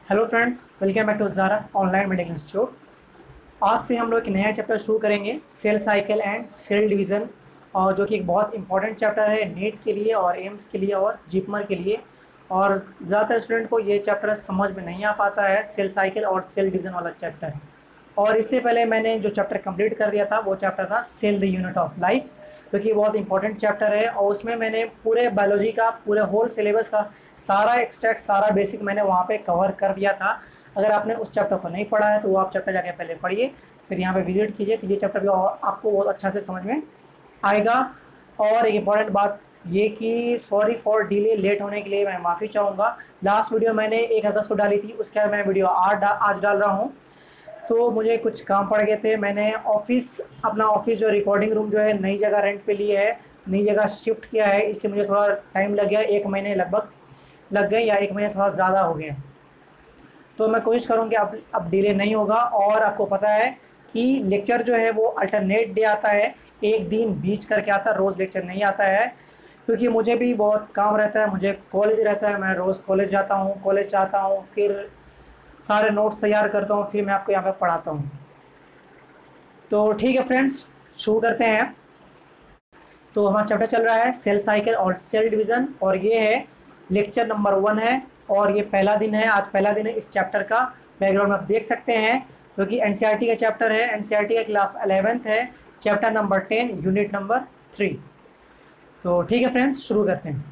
Hello friends, welcome back to ज़ाराफ online medical institute. आज से हम लोग एक नया चैप्टर शुरू करेंगे, cell cycle and cell division, और जो कि एक बहुत इंपॉर्टेंट चैप्टर है नीट के लिए और एम्स के लिए और जिपमर के लिए। और ज़्यादातर स्टूडेंट को ये चैप्टर समझ में नहीं आ पाता है, सेल साइकिल और सेल डिवीज़न वाला चैप्टर। और इससे पहले मैंने जो चैप्टर कंप्लीट कर दिया था वो चैप्टर था cell the unit of life, जो कि बहुत इंपॉर्टेंट चैप्टर है। और उसमें मैंने पूरे बायोलॉजी का पूरे होल सिलेबस का सारा एक्सट्रैक्ट सारा बेसिक मैंने वहाँ पे कवर कर दिया था। अगर आपने उस चैप्टर को नहीं पढ़ा है तो वो आप चैप्टर जाके पहले पढ़िए, फिर यहाँ पे विजिट कीजिए, तो ये चैप्टर भी आपको बहुत अच्छा से समझ में आएगा। और एक इम्पॉर्टेंट बात ये कि सॉरी फॉर डिले, लेट होने के लिए मैं माफ़ी चाहूँगा। लास्ट वीडियो मैंने 1 अगस्त को डाली थी, उसके बाद मैं वीडियो आज डाल रहा हूँ। तो मुझे कुछ काम पड़ गए थे। मैंने अपना ऑफिस जो रिकॉर्डिंग रूम जो है नई जगह रेंट पे लिए है, नई जगह शिफ्ट किया है, इसलिए मुझे थोड़ा टाइम लग गया, 1 महीने लगभग लग गए, या 1 महीने थोड़ा ज़्यादा हो गए। तो मैं कोशिश करूँ कि अब डिले नहीं होगा। और आपको पता है कि लेक्चर जो है वो अल्टरनेट डे आता है, एक दिन बीच करके आता है, रोज़ लेक्चर नहीं आता है, क्योंकि मुझे भी बहुत काम रहता है, मुझे कॉलेज रहता है, मैं रोज़ कॉलेज जाता हूँ, कॉलेज जाता हूँ, फिर सारे नोट्स तैयार करता हूँ, फिर मैं आपको यहाँ पे पढ़ाता हूँ। तो ठीक है फ्रेंड्स, शुरू करते हैं। तो हमारा चैप्टर चल रहा है सेल साइकिल और सेल डिवीज़न, और ये है लेक्चर नंबर 1 है, और ये पहला दिन है, आज पहला दिन है इस चैप्टर का। बैकग्राउंड में आप देख सकते हैं, क्योंकि एनसीईआरटी का चैप्टर है, एनसीईआरटी का क्लास 11th है, चैप्टर नंबर 10, यूनिट नंबर 3। तो ठीक है फ्रेंड्स, शुरू करते हैं।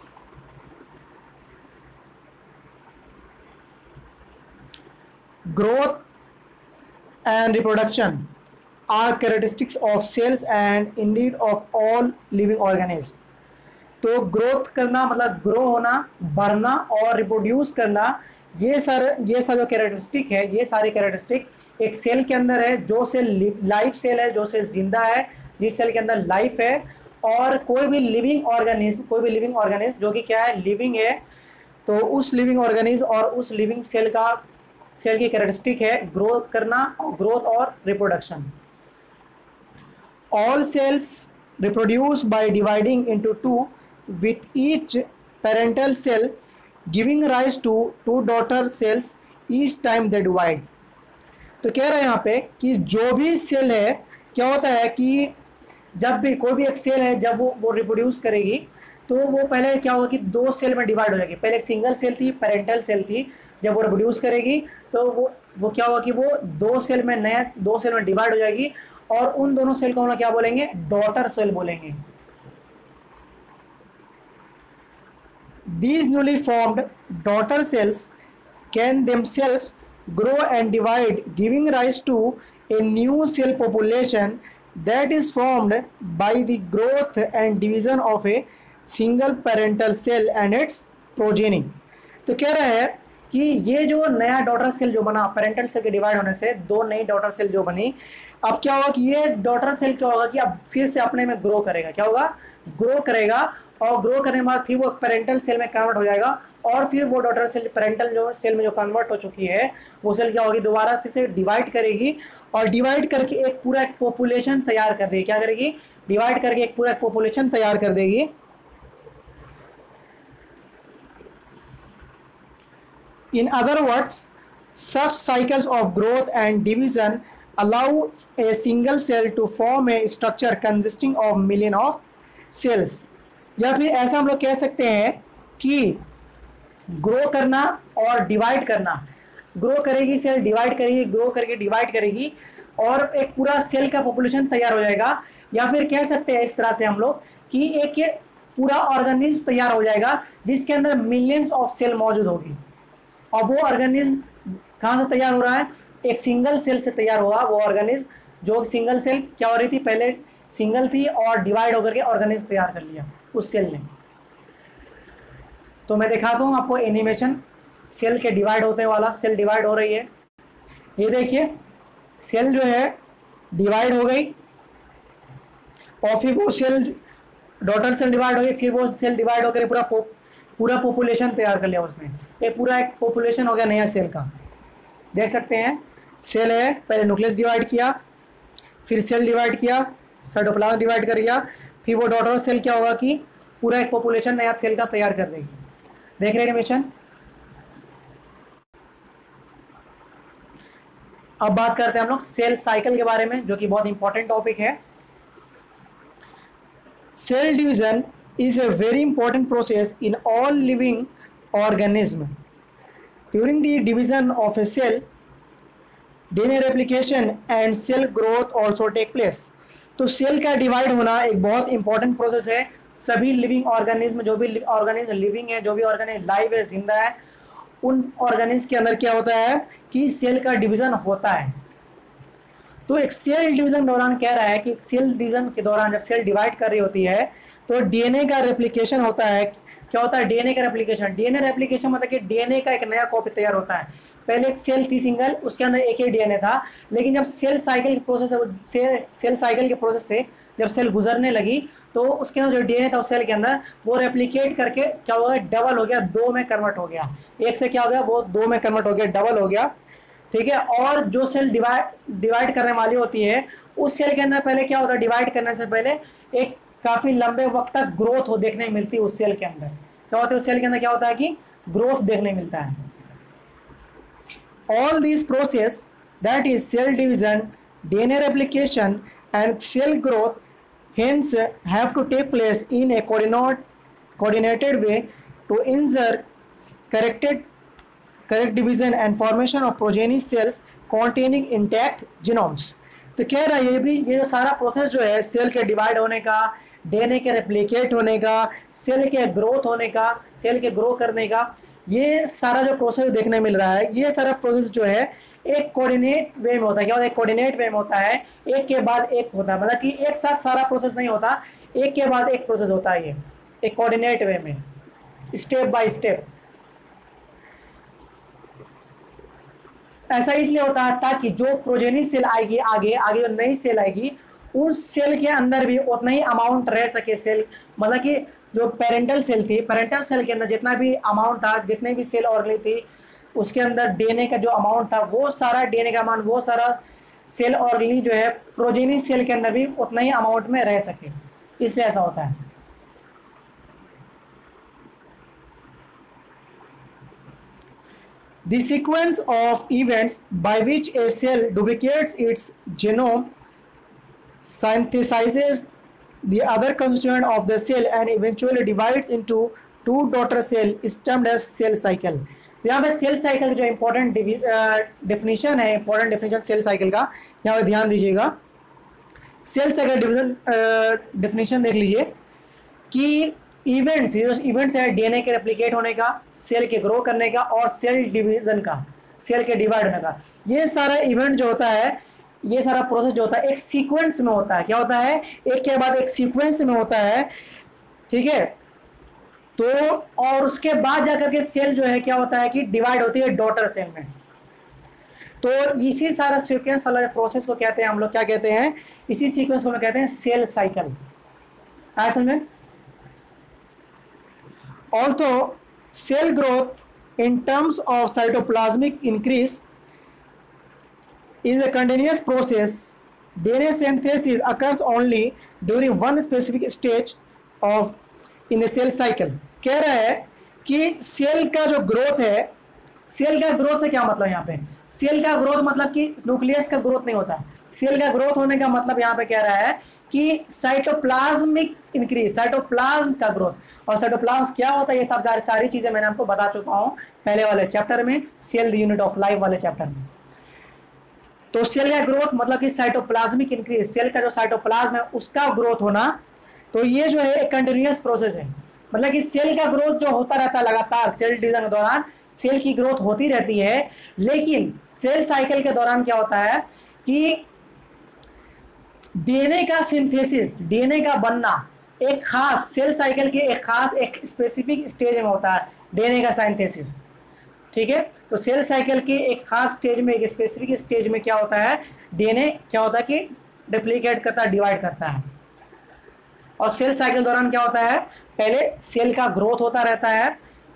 Growth and reproduction are characteristics of cells and indeed of all living organisms। तो ग्रोथ करना मतलब ग्रो होना, बढ़ना, और रिप्रोड्यूस करना, ये जो कैरेक्टरिस्टिक है, ये सारी कैरेक्टरिस्टिक एक सेल के अंदर है। जो सेल लाइफ सेल है, जो सेल जिंदा है, जिस सेल के अंदर लाइफ है, और कोई भी लिविंग ऑर्गेनिज्म जो कि क्या है, लिविंग है, तो उस लिविंग ऑर्गेनिज्म और उस लिविंग सेल की कैरेक्टरिस्टिक है ग्रोथ करना, ग्रोथ और reproduction. All cells reproduce by dividing into two, with each parental cell giving rise to 2 daughter cells each time they divide। तो कह रहा है यहाँ पे कि जो भी सेल है, क्या होता है कि जब भी कोई भी एक सेल है, जब वो रिप्रोड्यूस करेगी, तो वो पहले क्या होगा कि 2 सेल में डिवाइड हो जाएगी। पहले एक सिंगल सेल थी, पेरेंटल सेल थी, जब वो रिप्रोड्यूस करेगी तो वो क्या होगा कि वो 2 सेल में डिवाइड हो जाएगी, और उन दोनों सेल को हम क्या बोलेंगे, डॉटर सेल बोलेंगे। These newly formed daughter cells can themselves grow and divide, giving rise to a new cell population that is formed by the growth and division of a single parental cell and its progeny। तो कह रहा है कि ये जो नया daughter cell जो बना, पेरेंटल सेल के डिवाइड होने से 2 नई डॉटर सेल जो बनी, अब क्या होगा कि ये डॉटर सेल क्या होगा कि अब फिर से अपने में ग्रो करेगा। क्या होगा, ग्रो करेगा, और ग्रो करने के बाद फिर वो पेरेंटल सेल में कन्वर्ट हो जाएगा, और फिर वो डॉटर सेल पेरेंटल जो सेल में जो कन्वर्ट हो चुकी है, वो सेल क्या होगी, दोबारा फिर से डिवाइड करेगी, और डिवाइड करके एक पूरा पॉपुलेशन तैयार कर देगी। क्या करेगी, डिवाइड करके एक पूरा पॉपुलेशन तैयार कर देगी। In other words, such cycles of growth and division allow a single cell to form a structure consisting of million of cells। या फिर ऐसा हम लोग कह सकते हैं कि ग्रो करना और डिवाइड करना, ग्रो करेगी सेल, डिवाइड करेगी, ग्रो करके डिवाइड करेगी, और एक पूरा सेल का पॉपुलेशन तैयार हो जाएगा। या फिर कह सकते हैं इस तरह से हम लोग कि एक पूरा ऑर्गेनिज्म तैयार हो जाएगा जिसके अंदर मिलियंस ऑफ सेल मौजूद होगी। और वो ऑर्गेनिज्म कहाँ से तैयार हो रहा है, एक सिंगल सेल से तैयार होगा वो ऑर्गेनिज्म। जो सिंगल सेल क्या हो रही थी, पहले सिंगल थी और डिवाइड होकर के ऑर्गेनिज्म तैयार कर लिया उस सेल ने। तो मैं दिखाता हूँ आपको एनिमेशन, सेल के डिवाइड होने वाला। सेल डिवाइड हो रही है, ये देखिए, सेल जो है डिवाइड हो गई, और फिर वो सेल डॉटर सेल डिवाइड हो गई, फिर वो सेल डिवाइड होकर पूरा पॉपुलेशन तैयार कर लिया उसने। ये पूरा एक पॉपुलेशन हो गया नया सेल का। देख सकते हैं, सेल है, पहले न्यूक्लियस डिवाइड किया, फिर सेल डिवाइड किया, साइटोप्लाज्म डिवाइड कर दिया, फिर वो डॉटर सेल क्या होगा कि पूरा एक पॉपुलेशन नया सेल का तैयार कर देगी। देख रहे हैं एनिमेशन। अब बात करते हैं हम लोग सेल साइकिल के बारे में, जो कि बहुत इंपॉर्टेंट टॉपिक है। Cell division is a very important process in all living organism. During the division of a cell, DNA replication and cell growth also take place. तो सेल का डिवाइड होना एक बहुत इंपॉर्टेंट प्रोसेस है। सभी living organism, जो भी organism living है, जो भी ऑर्गेनिज्म लाइव है, जिंदा है, उन ऑर्गेनिज्म के अंदर क्या होता है कि सेल का डिवीजन होता है। तो एक सेल डिवीजन दौरान कह रहा है कि सेल डिवीजन के दौरान जब सेल डिवाइड कर रही होती है तो डीएनए का रेप्लिकेशन होता है। क्या होता है डीएनए का रेप्लिकेशन? डीएनए रेप्लिकेशन मतलब कि डीएनए का एक नया कॉपी तैयार होता है। पहले एक सेल थी सिंगल, उसके अंदर एक ही डीएनए था, लेकिन जब सेल साइकिल के प्रोसेस सेल साइकिल के प्रोसेस से जब सेल गुजरने लगी तो उसके अंदर जो डीएनए था उस सेल के अंदर वो रेप्लिकेट करके क्या हो गया, डबल हो गया, 2 में कन्वर्ट हो गया। एक से क्या हो गया, वो 2 में कन्वर्ट हो गया, डबल हो गया। ठीक है। और जो सेल डिवाइड करने वाली होती है उस सेल के अंदर पहले क्या होता है, डिवाइड करने से पहले एक काफी लंबे वक्त तक ग्रोथ हो देखने मिलती है उस सेल के अंदर। क्या होता है उस सेल के अंदर, क्या होता है कि ग्रोथ देखने मिलता है। All this process that is cell division, DNA replication and cell growth hence have to take place in a coordinated way to ensure correct division and formation of progeny cells containing intact genomes. तो कह रहा है ये जो सारा process जो है cell के डिवाइड होने का, डीएनए के रेप्लिकेट होने का, सेल के ग्रोथ होने का, सेल के ग्रो करने का, ये सारा जो प्रोसेस देखने मिल रहा है, ये सारा प्रोसेस जो है एक कोऑर्डिनेट वे में होता है। क्या होता है? कोऑर्डिनेट वे में होता है, एक के बाद एक होता है, मतलब कि एक साथ सारा प्रोसेस नहीं होता, एक के बाद एक प्रोसेस होता है। ये एक कोऑर्डिनेट वे में, स्टेप बाय स्टेप। ऐसा इसलिए होता है ताकि जो प्रोजेनी सेल आएगी आगे जो नई सेल आएगी उस सेल के अंदर भी उतना ही अमाउंट रह सके सेल, मतलब कि जो पेरेंटल सेल थी, पेरेंटल सेल के अंदर जितना भी अमाउंट था, जितने भी सेल ऑर्गेनिज थी उसके अंदर डीएनए का जो अमाउंट था वो सारा डीएनए का अमाउंट, वो सारा सेल ऑर्गेनिज जो है प्रोजेनी सेल के अंदर भी उतना ही अमाउंट में रह सके, इसलिए ऐसा होता है। The sequence of events by which a cell duplicates its genome, synthesizes the other constituent of the cell and eventually divides into 2 daughter cells is termed as cell cycle. तो यहाँ पे सेल साइकिल जो important definition है, important definition cell cycle का, यहाँ पे ध्यान दीजिएगा। सेल साइकिल डिवीजन डेफिनेशन देख लीजिए कि इवेंट्स है डीएनए के रेप्लिकेट होने का, सेल के ग्रो करने का और सेल डिवीजन का, सेल के डिवाइड होने का, ये सारा इवेंट जो होता है, ये सारा प्रोसेस जो होता है एक सीक्वेंस में होता है। क्या होता है? एक के बाद एक सीक्वेंस में होता है। ठीक है। तो और उसके बाद जाकर के सेल जो है क्या होता है कि डिवाइड होती है डॉटर सेल में। तो इसी सारा सीक्वेंस वाला प्रोसेस को कहते हैं हम लोग, क्या कहते हैं, इसी सीक्वेंस को हम लोग कहते हैं सेल साइकिल। आया समझ में? Although cell growth in terms of cytoplasmic increase is a continuous process, DNA synthesis occurs only during one specific stage of in the cell cycle. कह रहा है कि सेल का जो ग्रोथ है, सेल का ग्रोथ से क्या मतलब, यहाँ पे सेल का ग्रोथ मतलब कि न्यूक्लियस का ग्रोथ नहीं होता। सेल का ग्रोथ होने का मतलब यहाँ पे कह रहा है कि साइटोप्लाज्मिक इंक्रीज, साइटोप्लाज्म का ग्रोथ। और साइटोप्लाज्म क्या होता है, ये सब सारी चीजें मैंने आपको बता चुका हूँ पहले वाले चैप्टर में, cell the unit of life वाले चैप्टर में। तो सेल का ग्रोथ मतलब कि साइटोप्लाज्मिक इंक्रीज, सेल का जो साइटोप्लाज्म है उसका ग्रोथ होना। तो ये जो है एक कंटिन्यूअस प्रोसेस है, मतलब कि सेल का ग्रोथ जो होता रहता है लगातार, सेल डिवीजन के दौरान सेल की ग्रोथ होती रहती है। लेकिन सेल साइकिल के दौरान क्या होता है कि डीएनए का सिंथेसिस, डीएनए का बनना एक खास सेल साइकिल के एक खास एक स्पेसिफिक स्टेज में होता है, डीएनए का सिंथेसिस। ठीक है। तो सेल साइकिल के एक खास स्टेज में, एक स्पेसिफिक स्टेज में क्या होता है, डीएनए क्या होता है कि रेप्लिकेट करता है, डिवाइड करता है। और सेल साइकिल दौरान क्या होता है, पहले सेल का ग्रोथ होता रहता है,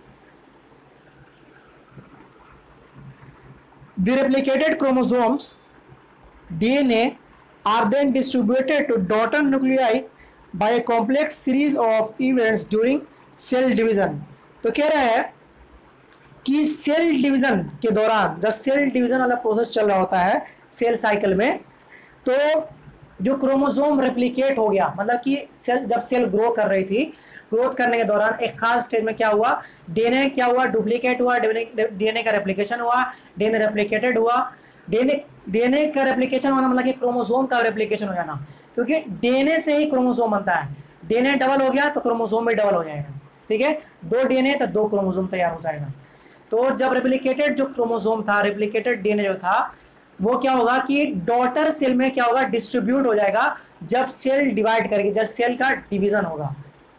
the replicated chromosomes DNA are then distributed to daughter nuclei by a complex series of events during cell division. तो कह रहा है कि सेल डिवीजन के दौरान जब सेल डिवीजन वाला प्रोसेस चल रहा होता है सेल साइकिल में, तो जो क्रोमोसोम रेप्लिकेट हो गया, मतलब कि सेल जब सेल ग्रो कर रही थी, ग्रोथ करने के दौरान एक खास स्टेज में क्या हुआ, डीएनए क्या हुआ, डुप्लीकेट हुआ, डीएनए का रेप्लिकेशन हुआ, डीएनए रेप्लिकेटेड हुआ। डीएनए का रेप्लिकेशन होना मतलब कि क्रोमोसोम का रेप्लिकेशन हो जाना, क्योंकि डीएनए से ही क्रोमोसोम बनता है। डीएनए डबल हो गया तो क्रोमोसोम भी डबल हो जाएगा, ठीक है। 2 डीएनए तो 2 क्रोमोसोम तैयार हो जाएगा। तो जब रेप्लिकेटेड जो क्रोमोसोम था, रेप्लिकेटेड डीएनए जो था, वो क्या होगा कि डॉटर सेल में क्या होगा, डिस्ट्रीब्यूट हो जाएगा जब सेल डिवाइड करेगी, जब सेल का डिवीजन होगा।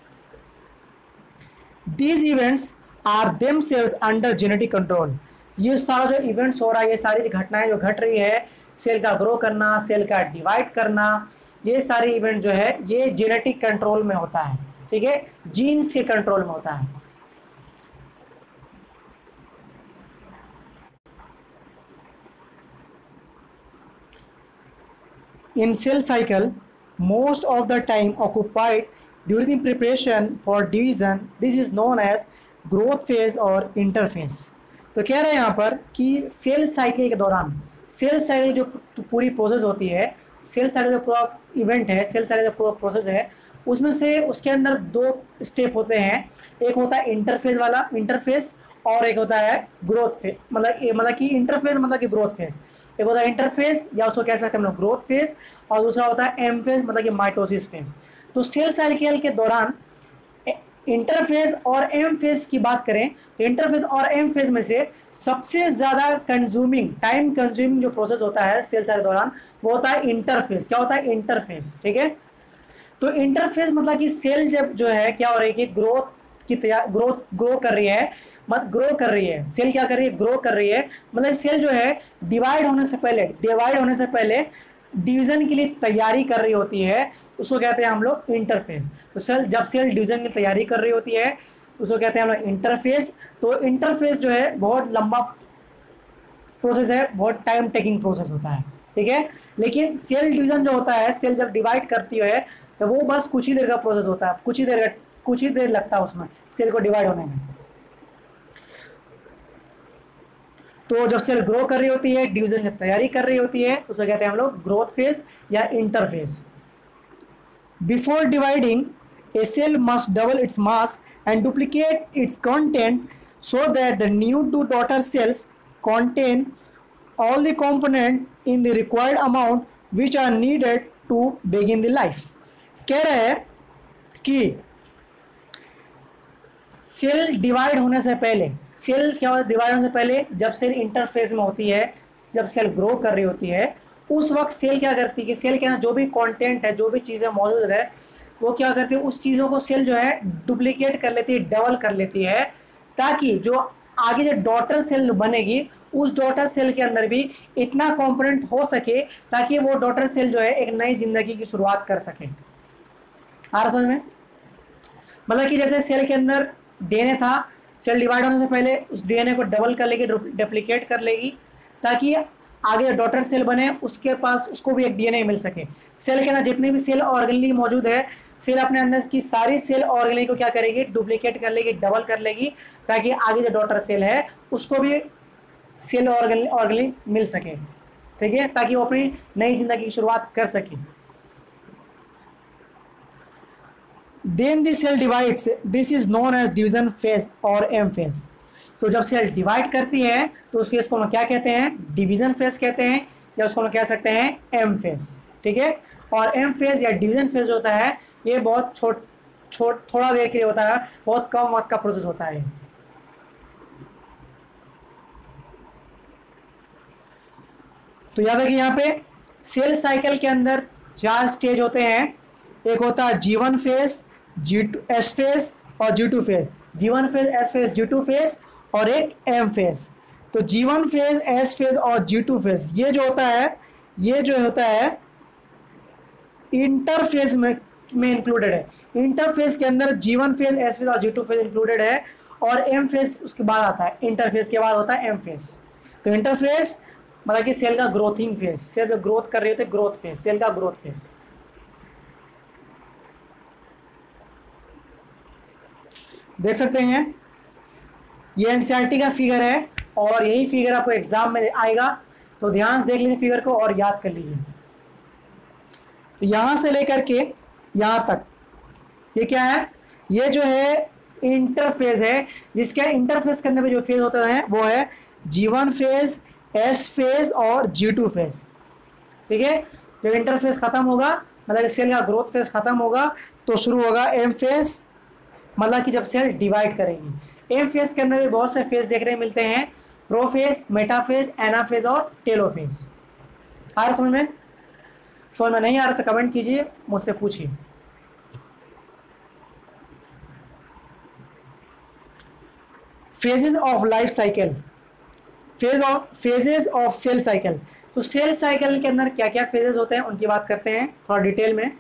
These events are themselves under genetic control। ये सारा जो इवेंट्स हो रहा है, ये सारी घटनाएं जो घट रही है, सेल का ग्रो करना, सेल का डिवाइड करना, ये सारे इवेंट जो है ये जेनेटिक कंट्रोल में होता है, ठीक है, जीन्स के कंट्रोल में होता है। In cell cycle, most of the time occupied during preparation for division, this is known as growth phase और interphase। तो कह रहे हैं यहाँ पर कि सेल साइकिल के दौरान, सेल साइकिल जो पूरी प्रोसेस होती है, सेल साइकिल जो पूरा इवेंट है, सेल साइकिल जो पूरा प्रोसेस है, उसमें से उसके अंदर 2 स्टेप होते हैं। एक होता है इंटरफेज वाला, इंटरफेस, और एक होता है ग्रोथ फेज, मतलब कि इंटरफेज मतलब कि ग्रोथ फेज। एक होता है इंटरफेज या उसको कह सकते हैं हम लोग ग्रोथ फेज, और दूसरा होता है एम फेज मतलब कि माइटोसिस फेज। तो सेल साइकिल के दौरान इंटरफेज और एम फेज की बात करें तो इंटरफेज और एम फेज में से सबसे ज्यादा कंज्यूमिंग, टाइम कंज्यूमिंग जो प्रोसेस होता है सेल साइकिल के दौरान, वो होता है इंटरफेज। क्या होता है? इंटरफेज, ठीक है। तो इंटरफेज मतलब कि सेल जब जो है क्या हो रही है कि ग्रोथ की ग्रो कर रही है, ग्रो कर रही है, सेल क्या कर रही है, ग्रो कर रही है, मतलब सेल जो है डिवाइड होने से पहले डिवीजन के लिए तैयारी कर रही होती है, उसको कहते हैं हम लोग इंटरफेज। तो सेल जब सेल डिवीजन की तैयारी कर रही होती है उसको कहते हैं हम लोग इंटरफेज। तो इंटरफेज जो है बहुत लंबा प्रोसेस है, बहुत टाइम टेकिंग प्रोसेस होता है, ठीक है। लेकिन सेल डिवीजन जो होता है, सेल जब डिवाइड करती है तो वो बस कुछ ही देर का प्रोसेस होता है, कुछ ही देर लगता है उसमें सेल को डिवाइड होने में। तो जब सेल ग्रो कर रही होती है, डिवीजन की तैयारी कर रही होती है, उसे कहते हैं हम लोग ग्रोथ फेज या interphase. Before dividing a cell must double its mass and duplicate its content so that the new 2 daughter cells contain all the component in the required amount which are needed to begin the life। कह रहे हैं कि cell divide होने से पहले, cell क्या होता है डिवाइड होने से पहले, जब सेल इंटरफेज में होती है, जब सेल ग्रो कर रही होती है, उस वक्त सेल क्या करती है कि सेल के अंदर जो भी कंटेंट है, जो भी चीज़ें मौजूद है, वो क्या करती है, उस चीज़ों को सेल जो है डुप्लीकेट कर लेती है, डबल कर लेती है, ताकि जो आगे जो डॉटर सेल बनेगी उस डॉटर सेल के अंदर भी इतना कंपोनेंट हो सके ताकि वो डॉटर सेल जो है एक नई जिंदगी की शुरुआत कर सके। आ रहा समझ में? मतलब कि जैसे सेल के अंदर डीएनए था, सेल डिवाइड होने से पहले उस डीएनए को डबल कर लेगी, डुप्लीकेट कर लेगी, ताकि आगे जो डॉटर सेल बने उसके पास उसको भी एक डीएनए मिल सके। सेल के अंदर जितने भी सेल ऑर्गेनली मौजूद है, सेल अपने अंदर की सारी सेल ऑर्गेनली को क्या करेगी, डुप्लीकेट कर लेगी, डबल कर लेगी, ताकि आगे जो डॉटर सेल है उसको भी सेल ऑर्गेनली मिल सके, ठीक है, ताकि वो अपनी नई जिंदगी की शुरुआत कर सके। Then the cell divides, this is known as division phase और M phase। तो जब सेल डिवाइड करती है तो उस फेज को हम क्या कहते हैं, डिवीजन फेज कहते हैं, या उसको हम कह सकते हैं एम फेज, ठीक है। और एम फेज या डिवीजन फेज होता है, ये बहुत थोड़ा देर के लिए होता है, बहुत कम वक्त का प्रोसेस होता है। तो याद रखिए यहाँ पे सेल साइकिल के अंदर 4 स्टेज होते हैं। एक होता है G1 फेज, एस फेज और G2 phase. G1 phase, S phase, G2 phase और एक एम फेज। तो G1 फेज, एस फेज और G2 फेज ये जो होता है इंटरफेज में इंक्लूडेड है। इंटरफेज के अंदर G1 फेज, एस फेज और G2 फेज इंक्लूडेड है, और एम फेज उसके बाद आता है, इंटरफेज के बाद होता है एम फेज। तो इंटरफेज मतलब कि सेल का ग्रोथिंग फेज, सेल जो ग्रोथ कर रही होती है, ग्रोथ फेज, सेल का ग्रोथ फेज। देख सकते हैं ये एनसीईआरटी का फिगर है और यही फिगर आपको एग्जाम में आएगा, तो ध्यान से देख लीजिए फिगर को और याद कर लीजिए। तो यहां से लेकर के यहां तक ये क्या है, ये जो है इंटरफेज है, जिसके इंटरफेस करने में जो फेज होता है वो है G1 फेज, S फेज और G2 फेज। ठीक है, जब इंटरफेस खत्म होगा मतलब सेल का ग्रोथ फेज खत्म होगा तो शुरू होगा M फेज, मतलब कि जब सेल डिवाइड करेंगी। M फेज के अंदर भी बहुत से फेज देखने मिलते हैं, प्रोफेज, मेटाफेज, एनाफेज और टेलोफेज। आ रहा समझ में? समझ में नहीं आ रहा तो कमेंट कीजिए, मुझसे पूछिए। Phases of life cycle, phases of cell cycle. तो सेल साइकिल के अंदर क्या क्या फेजेस होते हैं उनकी बात करते हैं थोड़ा डिटेल में।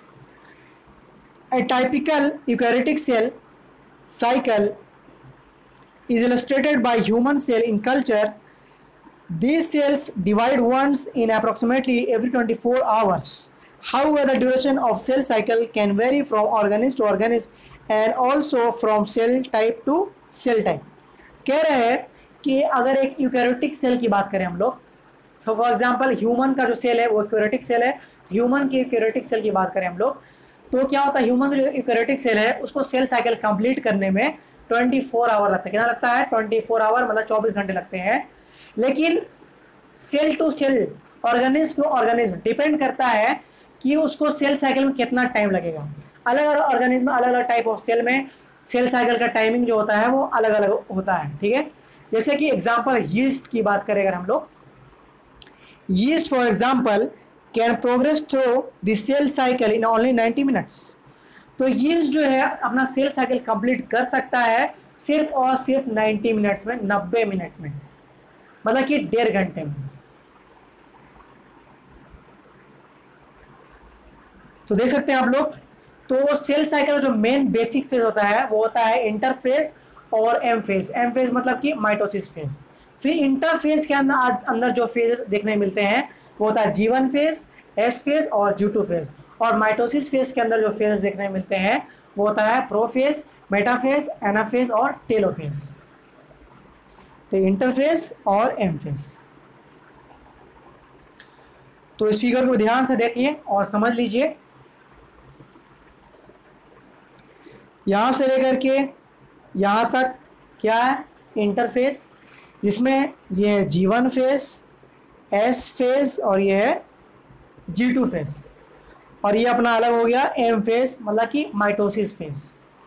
A typical eukaryotic cell cycle is illustrated by human cell in culture. These cells divide once in approximately every 24 hours. However, the duration of cell cycle can vary from organism to organism and also from cell type to cell type. कह रहे हैं कि अगर एक eukaryotic cell की बात करें हम लोग, सो फॉर एग्जांपल ह्यूमन का जो सेल है वो यूकैरियोटिक सेल है, ह्यूमन की यूकैरियोटिक सेल की बात करें हम लोग, तो क्या होता है ह्यूमन का जो यूकैरियोटिक सेल है उसको सेल साइकिल कंप्लीट करने में 24 आवर लगता है। कितना लगता है? 24 आवर, मतलब 24 घंटे लगते हैं। लेकिन cell to cell, organism to organism depend करता है कि उसको सेल साइकिल में कितना टाइम लगेगा। अलग अलग ऑर्गेनिज्म, अलग अलग टाइप ऑफ सेल में सेल साइकिल का टाइमिंग जो होता है वो अलग अलग होता है। ठीक है, जैसे कि एग्जांपल यीस्ट की बात करें अगर हम लोग, yeast for example can progress through the cell cycle in only 90 minutes. तो यीस्ट जो है अपना सेल साइकिल कंप्लीट कर सकता है सिर्फ और सिर्फ 90 मिनट्स में, 90 मिनट में, मतलब कि 1.5 घंटे में। तो देख सकते हैं आप लोग, तो सेल साइकिल जो मेन बेसिक फेज होता है वो होता है इंटरफेज और एम फेज। एम फेज मतलब कि माइटोसिस फेज। फिर इंटरफेज के अंदर जो फेज देखने मिलते हैं वो होता है G1 फेज, S फेज और G2 फेज। और माइटोसिस फेज के अंदर जो फेज देखने मिलते हैं वो होता है प्रोफेज, मेटाफेज, एनाफेज और टेलोफेज। तो इंटरफेज और एम फेज। तो इस फिगर को ध्यान से देखिए और समझ लीजिए। यहां से लेकर के यहां तक क्या है? इंटरफेस, जिसमें ये है G1 फेज, S फेज और ये है G2 फेज। और ये अपना अलग हो गया एम फेज, मतलब कि mitosis phase.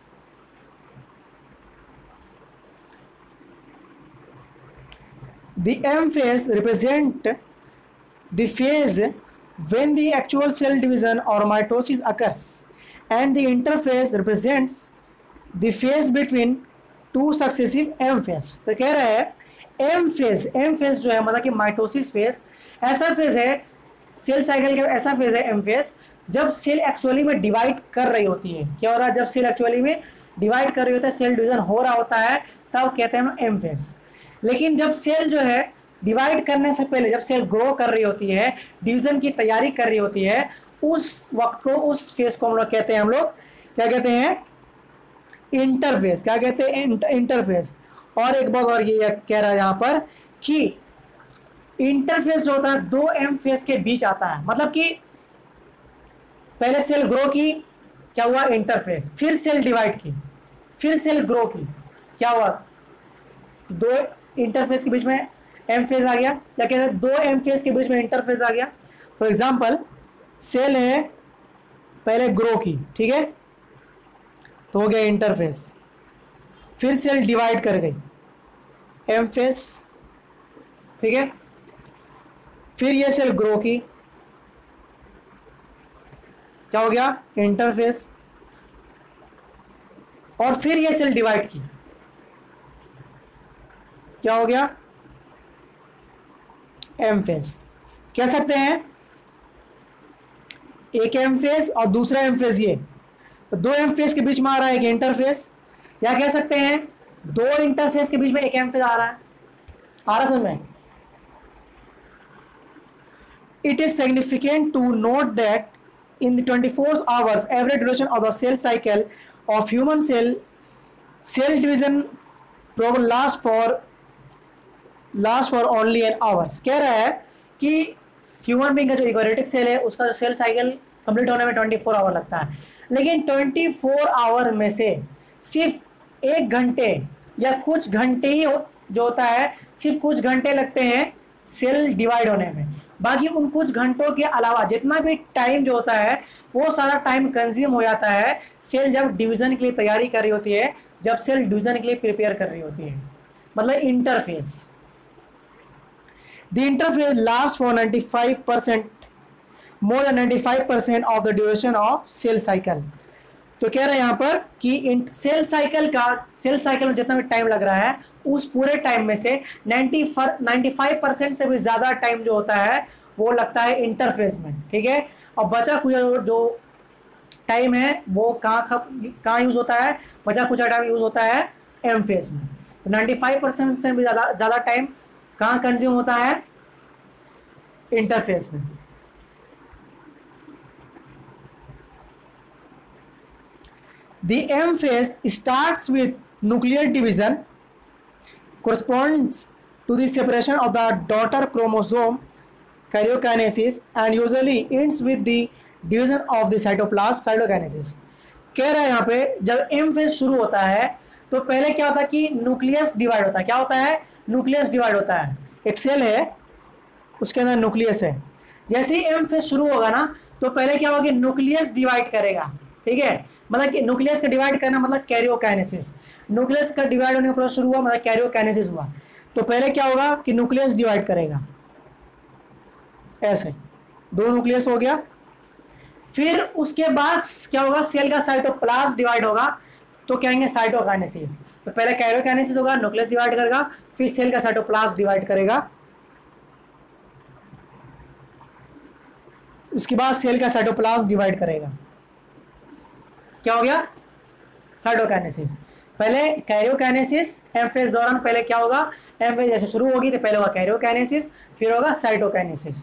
The M phase represent the phase when the actual cell division or mitosis occurs, and the interphase represents the phase between two successive M phase। तो कह रहा है M phase जो है मतलब कि माइटोसिस फेज ऐसा phase है सेल साइकिल का, ऐसा फेज है M phase जब सेल एक्चुअली में डिवाइड कर रही होती है। क्या हो रहा है? जब सेल एक्चुअली में डिवाइड कर रही होता है, सेल डिवीजन हो रहा होता है, तब कहते हैं हम एम फेज। लेकिन जब सेल जो है डिवाइड करने से पहले, जब सेल ग्रो कर रही होती है, डिवीजन की तैयारी कर रही होती है, उस वक्त को, उस फेज को हम लोग कहते हैं, हम लोग क्या कहते हैं? इंटरफेज। क्या कहते हैं? इंटरफेज। और एक बात और ये कह रहा है यहाँ पर कि इंटरफेज जो होता है 2 एम फेज के बीच आता है। मतलब कि पहले सेल ग्रो की, क्या हुआ? इंटरफेज। फिर सेल डिवाइड की, फिर सेल ग्रो की, क्या हुआ? 2 इंटरफेज के बीच में एम फेज आ गया। क्या कहते हैं? 2 एम फेज के बीच में इंटरफेज आ गया। फॉर एग्जांपल सेल है पहले ग्रो की, ठीक है, तो हो गया इंटरफेज। फिर सेल डिवाइड कर गई, एम फेज, ठीक है। फिर ये सेल ग्रो की, क्या हो गया? इंटरफेज। और फिर ये सेल डिवाइड की, क्या हो गया? M phase. कह सकते हैं एक एम फेज और दूसरा एम फेज, ये तो 2 एम फेज के बीच में आ रहा है एक इंटरफेज, या कह सकते हैं 2 इंटरफेज के बीच में एक एम फेज आ रहा है। आ रहा समझ में? It is significant to note that in the 24 hours average duration of the cell cycle of human cell division last for only an hours. कह रहा है कि ह्यूमन बीइंग का जो यूकेरियोटिक सेल है उसका जो सेल साइकिल कंप्लीट होने में 24 आवर लगता है, लेकिन 24 आवर में से सिर्फ 1 घंटे या कुछ घंटे ही जो होता है, सिर्फ कुछ घंटे लगते हैं सेल डिवाइड होने में। बाकी उन कुछ घंटों के अलावा जितना भी टाइम जो होता है वो सारा टाइम कंज्यूम हो जाता है सेल जब डिवीजन के लिए तैयारी कर रही होती है, जब सेल डिवीजन के लिए प्रिपेयर कर रही होती है, मतलब interphase. The interphase last for 95% more than 95% of the duration of cell cycle. तो कह रहे हैं यहाँ पर कि सेल साइकिल में जितना भी टाइम लग रहा है उस पूरे टाइम में से 95% से भी ज़्यादा टाइम जो होता है वो लगता है इंटरफेस में, ठीक है। और बचा कुछ जो टाइम है वो कहाँ यूज़ होता है, बचा कुछ टाइम यूज़ होता है एम फेज में। तो 95% से भी ज़्यादा टाइम कहाँ कंज्यूम होता है, इंटरफेस में। The M phase starts with nuclear division, corresponds to the separation of the daughter chromosome, karyokinesis, and usually ends with the division of the cytoplasm, cytokinesis। कह रहा है यहाँ पे जब M phase शुरू होता है तो पहले क्या होता है कि न्यूक्लियस डिवाइड होता है। क्या होता है, न्यूक्लियस डिवाइड होता है। एक सेल है उसके अंदर न्यूक्लियस है, जैसे ही M phase शुरू होगा ना तो पहले क्या होगा कि न्यूक्लियस डिवाइड करेगा, ठीक है। मतलब कि न्यूक्लियस का डिवाइड करना मतलब कैरियोकाइनेसिस। न्यूक्लियस का डिवाइड होने का प्रोसेस शुरू हुआ मतलब कैरियोकाइनेसिस हुआ। तो पहले क्या होगा कि न्यूक्लियस डिवाइड करेगा, ऐसे 2 न्यूक्लियस हो गया। फिर उसके बाद क्या होगा, सेल का साइटोप्लाज्म डिवाइड होगा तो कहेंगे साइटोकाइनेसिस। तो पहले कैरियोकाइनेसिस होगा, न्यूक्लियस डिवाइड करेगा, फिर सेल का साइटोप्लाज्म डिवाइड करेगा, उसके बाद सेल का साइटोप्लाज्म डिवाइड करेगा। क्या हो गया, साइटोकाइनेसिस। पहले कैरियोकाइनेसिस, एम फेज दौरान पहले क्या होगा, एम फेज जैसे शुरू होगी तो पहले होगा कैरियोकाइनेसिस, फिर होगा cytokinesis.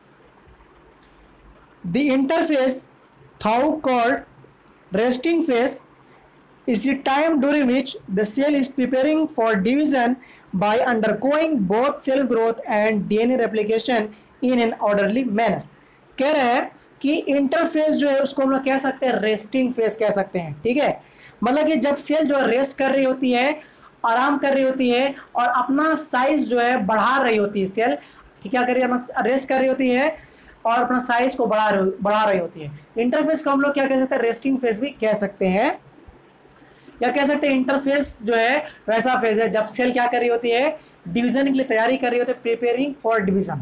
The interphase though called resting phase is the time during which the cell is preparing for division by undergoing both cell growth and DNA replication in an orderly manner। कह रहे हैं कि interface जो है उसको हम लोग कह सकते हैं रेस्टिंग फेज कह सकते हैं, ठीक है। मतलब कि जब सेल जो है रेस्ट कर रही होती है, आराम कर रही होती है और अपना साइज जो है बढ़ा रही होती है, सेल क्या कर रही है, रेस्ट कर रही होती है और अपना साइज को बढ़ा रही होती है। इंटरफेस को हम लोग क्या कह सकते हैं, रेस्टिंग फेज भी कह सकते हैं, या कह सकते हैं इंटरफेस जो है वैसा फेज है जब सेल क्या कर रही होती है, डिवीजन के लिए तैयारी कर रही होती है, प्रिपेयरिंग फॉर डिवीजन।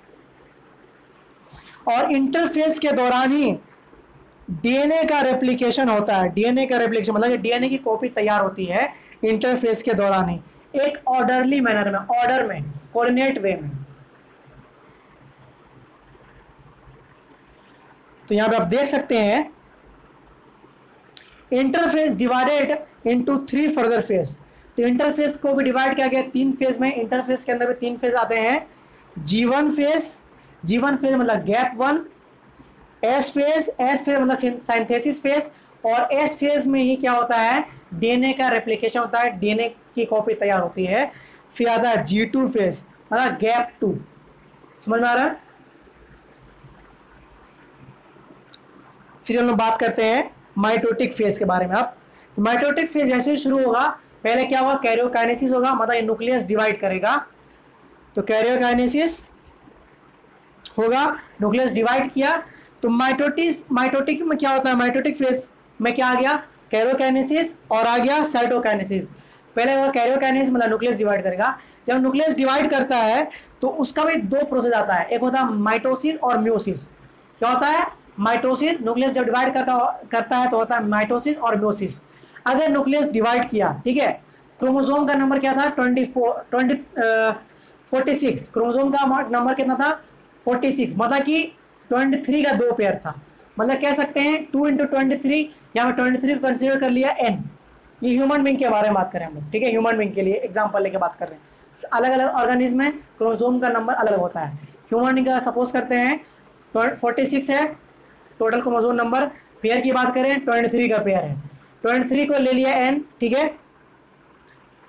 और इंटरफेस के दौरान ही डीएनए का रेप्लिकेशन होता है। डीएनए का रेप्लिकेशन मतलब डीएनए की कॉपी तैयार होती है इंटरफेस के दौरान ही, एक ऑर्डरली मैनर में, ऑर्डर में, कोऑर्डिनेट वे में। तो यहां पे आप देख सकते हैं interphase divided into 3 further phase. तो इंटरफेस को भी डिवाइड किया गया 3 फेज में। इंटरफेस के अंदर भी 3 फेज आते हैं, G1 फेज, G1 फेज मतलब गैप 1, S फेज मतलब सिंथेसिस फेज, और S फेज में ही क्या होता है, डीएनए का रेप्लिकेशन होता है, डीएनए की कॉपी तैयार होती है। फिर आता है G2 फेज मतलब गैप 2। समझ में आ रहा है। फिर हम लोग बात करते हैं माइटोटिक फेज के बारे में। अब माइटोटिक फेज जैसे ही शुरू होगा, पहले क्या होगा, कैरियोकाइनेसिस होगा, मतलब ये न्यूक्लियस डिवाइड करेगा। तो कैरियोकाइनेसिस होगा, न्यूक्लियस डिवाइड किया। तो माइटोटिक में क्या होता है, माइटोटिक फेज में क्या आ गया, कैरियोकाइनेसिस और आ गया साइटोकाइनेसिस। पहले होगा कैरियोकाइनेसिस मतलब न्यूक्लियस डिवाइड करेगा। जब न्यूक्लियस डिवाइड करता है तो उसका भी 2 प्रोसेस आता है, एक होता है माइटोसिस और मियोसिस। क्या होता है, माइटोसिस, न्यूक्लियस जब डिवाइड करता है तो होता है माइटोसिस और मियोसिस। अगर न्यूक्लियस डिवाइड किया, ठीक है, क्रोमोसोम का नंबर क्या था, 46। क्रोमोसोम का नंबर कितना था, 46। मतलब कि 23 का 2 पेयर था। मतलब कह सकते हैं 2 × 23, यहाँ पे 23 को कंसिडर कर लिया n। ये ह्यूमन बीइंग के बारे में बात करें हम लोग, ठीक है, ह्यूमन बीइंग के लिए एग्जांपल लेके बात कर रहे हैं। अलग अलग ऑर्गेनिज्म में क्रोमोसोम का नंबर अलग होता है। ह्यूमन बीइंग का सपोज करते हैं 46 है टोटल क्रोमोसोम नंबर, पेयर की बात करें 23 का पेयर है, 23 को ले लिया n, ठीक है।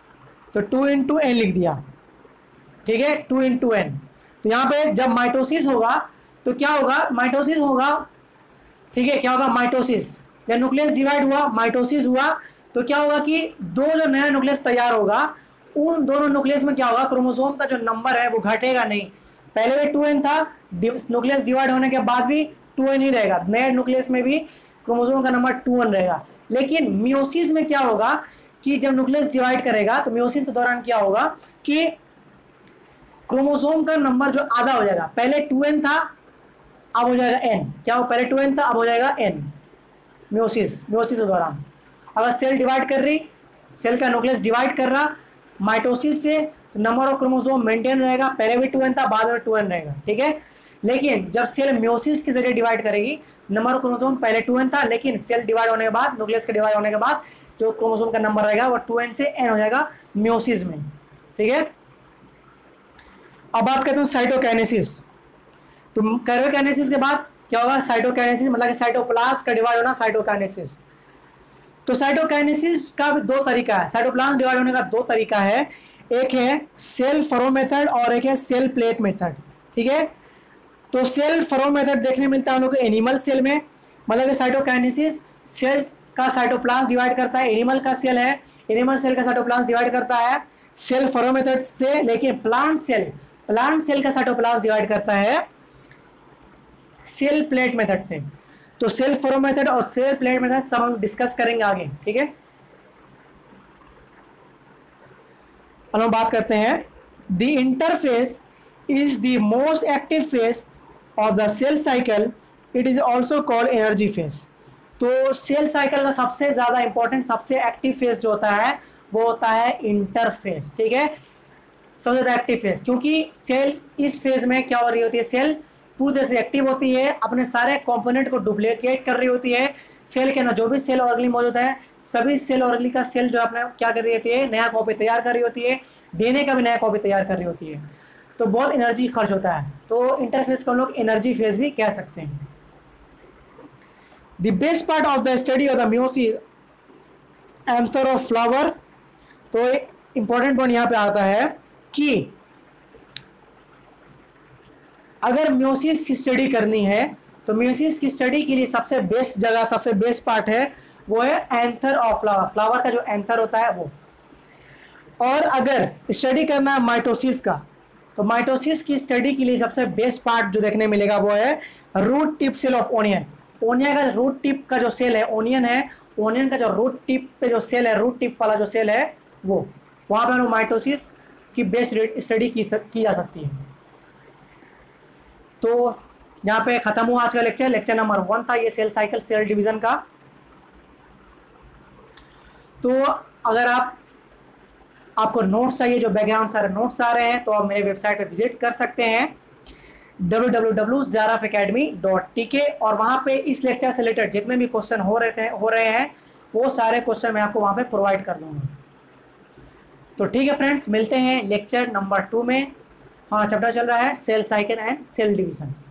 तो 2 × n लिख दिया, ठीक है, 2 × n। तो यहाँ पे जब माइटोसिस होगा तो क्या होगा, माइटोसिस होगा, ठीक है, क्या होगा, माइटोसिस। जब न्यूक्लियस डिवाइड हुआ, माइटोसिस हुआ, तो क्या होगा कि दो जो नया न्यूक्लियस तैयार होगा, उन दोनों न्यूक्लियस में क्या होगा, क्रोमोसोम का जो नंबर है वो घटेगा नहीं। पहले भी 2n था, न्यूक्लियस डिवाइड होने के बाद भी 2n ही रहेगा, नए न्यूक्लियस में भी क्रोमोसोम का नंबर 2n रहेगा। लेकिन मियोसिस में क्या होगा कि जब न्यूक्लियस डिवाइड करेगा तो मियोसिस के दौरान क्या होगा कि क्रोमोसोम का नंबर जो आधा हो जाएगा, पहले 2n था अब हो जाएगा n, क्या हो, पहले 2n था अब हो जाएगा n। मियोसिस के दौरान अगर सेल डिवाइड कर रही, सेल का न्यूक्लियस डिवाइड कर रहा माइटोसिस से, तो नंबर ऑफ क्रोमोसोम मेंटेन रहेगा, पहले भी 2n था बाद में 2n रहेगा, ठीक है। लेकिन जब सेल मियोसिस के जरिए डिवाइड करेगी, नंबर ऑफ क्रोमोसोम पहले 2n था, लेकिन सेल डिवाइड होने के बाद, न्यूक्लियस के डिवाइड होने के बाद जो क्रोमोसोम का नंबर रहेगा वो 2n से n हो जाएगा मियोसिस में, ठीक है। अब बात करते हैं साइटोकाइनेसिस। तो कैरियोकाइनेसिस के बाद क्या होगा, साइटोकाइनेसिस, मतलब कि साइटोप्लाज्म का डिवाइड होना, साइटोकाइनेसिस। तो साइटोकाइनेसिस का भी दो तरीका है, साइटोप्लाज्म डिवाइड होने का दो तरीका है, एक है सेल फरो मेथड और एक है सेल प्लेट मेथड, ठीक है। तो सेल फरो मेथड देखने मिलता है हम लोग को एनिमल सेल में, मतलब कि साइटोकाइनेसिस सेल का साइटोप्लाज्म डिवाइड करता है, एनिमल का सेल है, एनिमल सेल का साइटोप्लाज्म डिवाइड करता है सेल फरो मेथड से। लेकिन प्लांट सेल का साइटोप्लाज्म डिवाइड करता है सेल प्लेट मेथड से। तो सेल फरो मेथड और सेल प्लेट मेथड सब हम डिस्कस करेंगे आगे, ठीक है। अब हम बात करते हैं, the interphase is the most active phase of the cell cycle, it is also called energy phase. तो सेल साइकिल का सबसे ज़्यादा इंपॉर्टेंट, सबसे एक्टिव फेज जो होता है वो होता है इंटरफेस, ठीक है, सबसे ज़्यादा एक्टिव फेज। क्योंकि सेल इस फेज में क्या हो रही होती है, सेल पूरी तरह से एक्टिव होती है, अपने सारे कंपोनेंट को डुप्लीकेट कर रही होती है। सेल के अंदर जो भी सेल ऑर्गेनिल मौजूद है, सभी सेल ऑर्गेनिल का सेल जो अपना क्या कर रही होती है, नया कॉपी तैयार कर रही होती है, डीएनए का भी नया कॉपी तैयार कर रही होती है, तो बहुत एनर्जी खर्च होता है। तो इंटरफेस को हम लोग एनर्जी फेज भी कह सकते हैं। The best part of the study of the meiosis anther of flower. तो इंपॉर्टेंट पॉइंट यहाँ पे आता है कि अगर मियोसिस की स्टडी करनी है तो मियोसिस की स्टडी के लिए सबसे बेस्ट जगह, सबसे बेस्ट पार्ट है वो है एंथर ऑफ फ्लावर, फ्लावर का जो एंथर होता है वो। और अगर स्टडी करना है माइटोसिस का, तो माइटोसिस की स्टडी के लिए सबसे बेस्ट पार्ट जो देखने मिलेगा वो है root tip cell of onion. Onion का रूट टिप का जो सेल है, ओनियन है, ओनियन का जो रूट टिप पे जो सेल है, रूट टिप वाला जो सेल है वो, वहाँ पर माइटोसिस की बेस्ट स्टडी की जा सकती है। तो यहाँ पे ख़त्म हुआ आज का लेक्चर, लेक्चर नंबर 1 था ये सेल साइकिल सेल डिवीज़न का। तो अगर आपको नोट्स चाहिए, जो बैकग्राउंड सारे नोट्स आ रहे हैं, तो आप मेरे वेबसाइट पे विजिट कर सकते हैं www.zearafacademy.tk, और वहाँ पे इस लेक्चर से रिलेटेड जितने भी क्वेश्चन हो रहे हैं वो सारे क्वेश्चन मैं आपको वहाँ पे प्रोवाइड कर दूँगा। तो ठीक है फ्रेंड्स, मिलते हैं लेक्चर नंबर 2 में। हाँ, चैप्टर चल रहा है cell cycle and cell division.